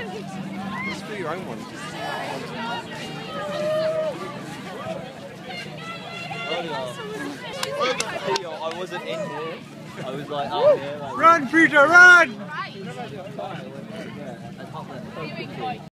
Just do your own one. I wasn't in here. I was like out here. Like, run, Peter, run!